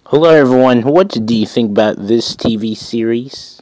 Hello everyone, what do you think about this TV series?